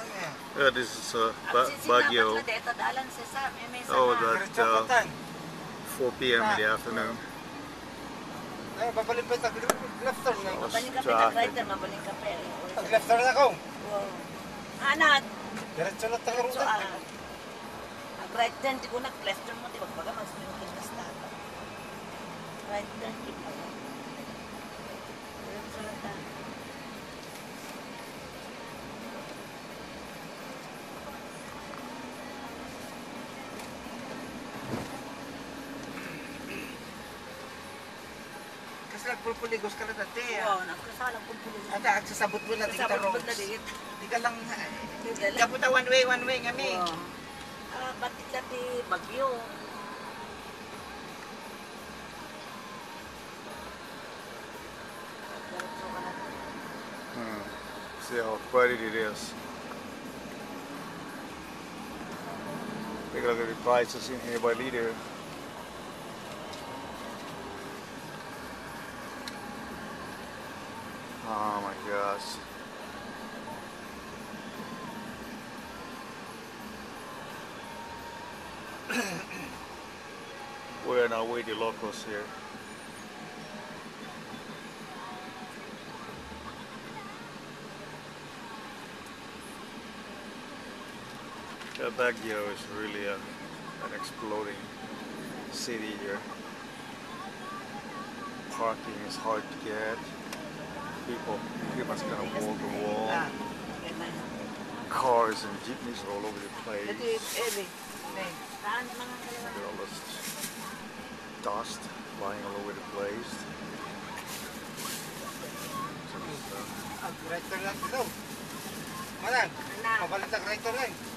Yeah, this is Baguio. Oh, that 4 p.m. in the afternoon. Babalik pa ito. Left turn na. Mabaling ka pa rider, mabaling ka pa. Left turn ako. Anak. Diretso lang tayo rin. Right turn, di ko left turn mo, di ba? Baga mag-spin ka na start. Right turn, di ba? Diretso lang tayo. Kasi nagpulpuligos ka na dati. Oo, nagkasalang pulpuligos. Ata, agsasabot mo na tingta roads. Di ka lang, kaputa one way kami. Batik dati, Bagiuo. See how quiet it is. Take a look at the prices in here by liter. Oh my gosh. We're now with the locals here. Baguio is really an exploding city here. Parking is hard to get. People pretty much gonna wall to wall. Cars and jeepneys are all over the place. Look at all this dust flying all over the place. Right turn lang ito. Manang, pabalik ang right turn lang.